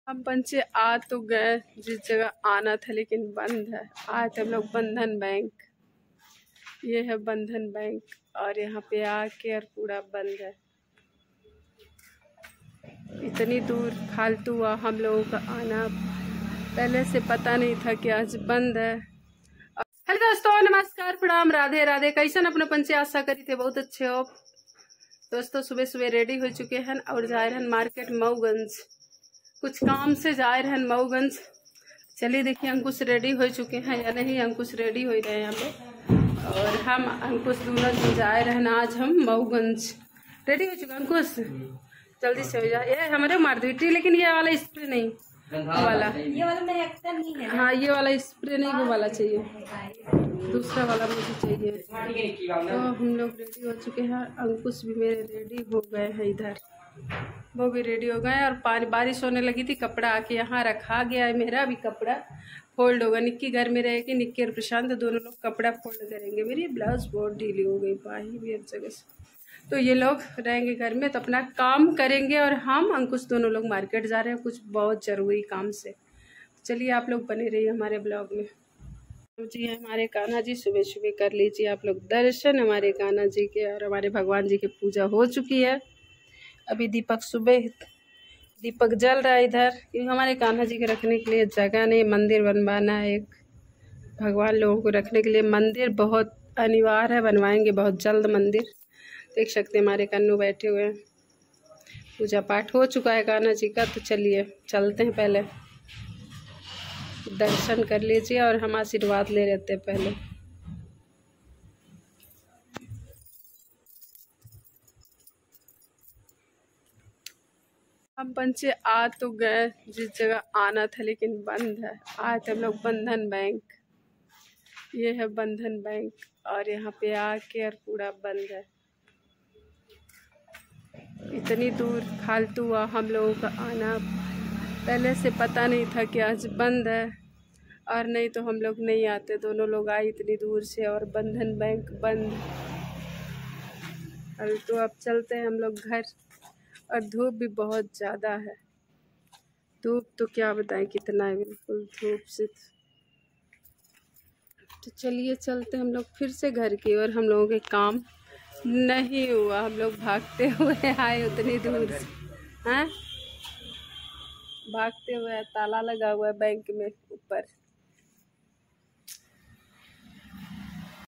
हम पंचे आ तो गए जिस जगह आना था, लेकिन बंद है। आए थे हम लोग बंधन बैंक। ये है बंधन बैंक और यहाँ पे आके और पूरा बंद है। इतनी दूर फालतू हुआ हम लोगों का आना, पहले से पता नहीं था कि आज बंद है। हेलो दोस्तों, नमस्कार, प्रणाम, राधे राधे। कैसन अपने पंचे आशा करी थे बहुत अच्छे हो दोस्तों। सुबह सुबह रेडी हो चुके हैं और जा रहे हैं मार्केट मऊगंज, कुछ काम से जा रहे हैं मऊगंज। चलिए देखिए अंकुश रेडी हो चुके हैं या नहीं। अंकुश रेडी हो रहे हैं यहाँ पे और हम अंकुश दोनों जा रहे हैं आज हम मऊगंज। रेडी हो चुके अंकुश, जल्दी से हो जाए। ये हमारे मार दी, लेकिन ये वाला स्प्रे नहीं, वाला ये वाला मेरा एक्टर नहीं है। हाँ, ये वाला स्प्रे नहीं, वो वाला चाहिए, दूसरा वाला मुझे चाहिए। तो हम लोग रेडी हो चुके हैं। अंकुश भी मेरे रेडी हो गए हैं, इधर वो भी रेडी हो गए। और बारिश होने लगी थी, कपड़ा आके यहाँ रखा गया है। मेरा भी कपड़ा फोल्ड होगा, निक्की घर में रहेगी, निक्की और प्रशांत दोनों लोग कपड़ा फोल्ड करेंगे। मेरी ब्लाउज बहुत ढीली हो गई, बाही भी एक जगह से, तो ये लोग रहेंगे घर में तो अपना काम करेंगे। और हम अंकुश दोनों लोग मार्केट जा रहे हैं कुछ बहुत ज़रूरी काम से। चलिए आप लोग बने रहिए हमारे ब्लॉग में। जी हमारे कान्हा जी, सुबह सुबह कर लीजिए आप लोग दर्शन हमारे कान्हा जी के। और हमारे भगवान जी की पूजा हो चुकी है। अभी दीपक जल रहा है इधर, क्योंकि हमारे कान्हा जी के रखने के लिए जगह नहीं, मंदिर बनवाना है एक। भगवान लोगों को रखने के लिए मंदिर बहुत अनिवार्य है, बनवाएंगे बहुत जल्द मंदिर। देख सकते हैं हमारे कन्नू बैठे हुए हैं। पूजा पाठ हो चुका है कान्हा जी का, तो चलिए चलते हैं, पहले दर्शन कर लीजिए और हम आशीर्वाद ले लेते हैं पहले। हम पंचे आ तो गए जिस जगह आना था, लेकिन बंद है। आए थे हम लोग बंधन बैंक। ये है बंधन बैंक और यहाँ पे आके और पूरा बंद है। इतनी दूर फालतू हुआ हम लोगों का आना, पहले से पता नहीं था कि आज बंद है। और नहीं तो हम लोग नहीं आते, दोनों लोग आए इतनी दूर से और बंधन बैंक बंद। और तो अब चलते हैं हम लोग घर। और धूप भी बहुत ज़्यादा है, धूप तो क्या बताएं कितना है, बिल्कुल धूप से। तो चलिए चलते हम लोग फिर से घर की ओर। हम लोगों के काम नहीं हुआ, हम लोग भागते हुए आए उतनी दूर से। हैं, भागते हुए, ताला लगा हुआ है बैंक में ऊपर।